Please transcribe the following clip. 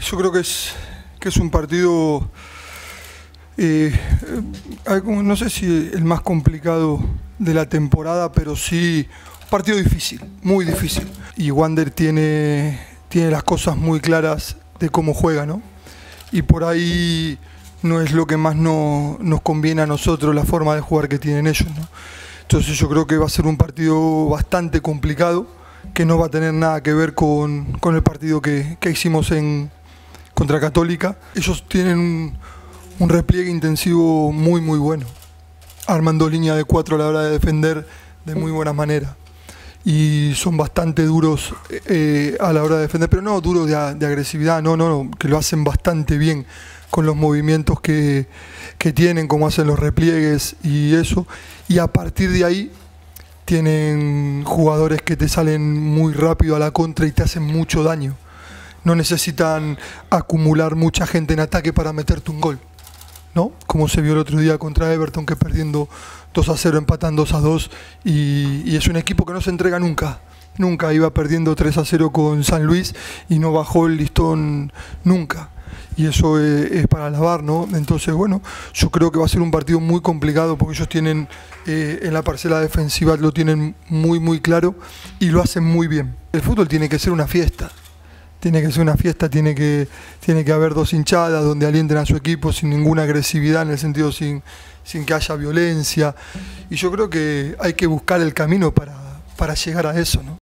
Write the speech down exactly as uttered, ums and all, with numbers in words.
Yo creo que es, que es un partido, eh, no sé si el más complicado de la temporada, pero sí un partido difícil, muy difícil. Y Wander tiene, tiene las cosas muy claras de cómo juega, ¿no? Y por ahí no es lo que más no, nos conviene a nosotros, la forma de jugar que tienen ellos, ¿no? Entonces yo creo que va a ser un partido bastante complicado, que no va a tener nada que ver con, con el partido que, que hicimos en, contra Católica. Ellos tienen un, un repliegue intensivo muy muy bueno, arman dos líneas de cuatro a la hora de defender de muy buena manera y son bastante duros eh, a la hora de defender, pero no duros de, de agresividad, no, no, no, que lo hacen bastante bien con los movimientos que, que tienen, cómo hacen los repliegues y eso, y a partir de ahí tienen jugadores que te salen muy rápido a la contra y te hacen mucho daño. No necesitan acumular mucha gente en ataque para meterte un gol, ¿no? Como se vio el otro día contra Everton, que perdiendo dos a cero empatan dos a dos y, y es un equipo que no se entrega nunca. Nunca iba perdiendo tres a cero con San Luis y no bajó el listón nunca. Y eso es, es para alabar, ¿no? Entonces, bueno, yo creo que va a ser un partido muy complicado porque ellos tienen, eh, en la parcela defensiva lo tienen muy, muy claro y lo hacen muy bien. El fútbol tiene que ser una fiesta. Tiene que ser una fiesta, tiene que, tiene que haber dos hinchadas donde alienten a su equipo sin ninguna agresividad, en el sentido sin, sin que haya violencia. Y yo creo que hay que buscar el camino para, para llegar a eso, ¿no?